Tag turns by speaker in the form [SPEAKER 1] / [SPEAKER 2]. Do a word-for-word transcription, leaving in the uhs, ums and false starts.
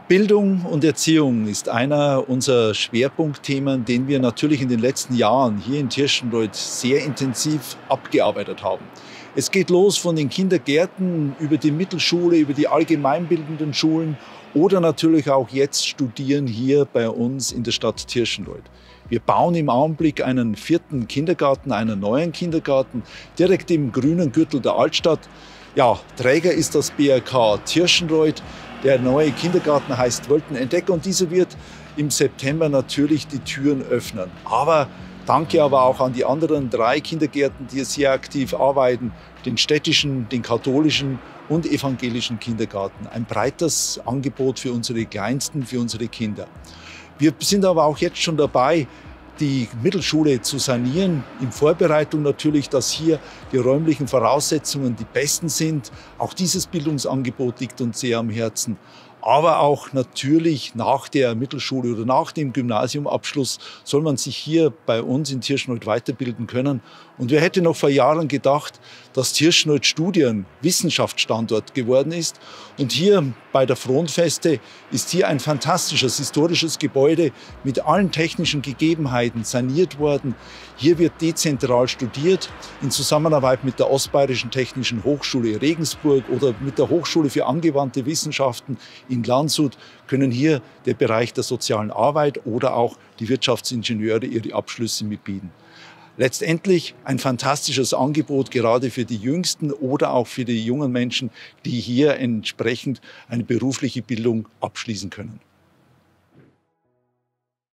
[SPEAKER 1] Bildung und Erziehung ist einer unserer Schwerpunktthemen, den wir natürlich in den letzten Jahren hier in Tirschenreuth sehr intensiv abgearbeitet haben. Es geht los von den Kindergärten über die Mittelschule, über die allgemeinbildenden Schulen oder natürlich auch jetzt studieren hier bei uns in der Stadt Tirschenreuth. Wir bauen im Augenblick einen vierten Kindergarten, einen neuen Kindergarten, direkt im grünen Gürtel der Altstadt. Ja, Träger ist das B R K Tirschenreuth. Der neue Kindergarten heißt Weltenentdecker und dieser wird im September natürlich die Türen öffnen. Aber danke aber auch an die anderen drei Kindergärten, die sehr aktiv arbeiten, den städtischen, den katholischen und evangelischen Kindergarten. Ein breites Angebot für unsere Kleinsten, für unsere Kinder. Wir sind aber auch jetzt schon dabei, die Mittelschule zu sanieren, in Vorbereitung natürlich, dass hier die räumlichen Voraussetzungen die besten sind. Auch dieses Bildungsangebot liegt uns sehr am Herzen. Aber auch natürlich nach der Mittelschule oder nach dem Gymnasiumabschluss soll man sich hier bei uns in Tirschenreuth weiterbilden können. Und wer hätte noch vor Jahren gedacht, dass Tirschenreuth Studien Wissenschaftsstandort geworden ist. Und hier bei der Fronfeste ist hier ein fantastisches historisches Gebäude mit allen technischen Gegebenheiten saniert worden. Hier wird dezentral studiert in Zusammenarbeit mit der Ostbayerischen Technischen Hochschule Regensburg oder mit der Hochschule für angewandte Wissenschaften in Landshut können hier der Bereich der sozialen Arbeit oder auch die Wirtschaftsingenieure ihre Abschlüsse mitbieten. Letztendlich ein fantastisches Angebot, gerade für die Jüngsten oder auch für die jungen Menschen, die hier entsprechend eine berufliche Bildung abschließen können.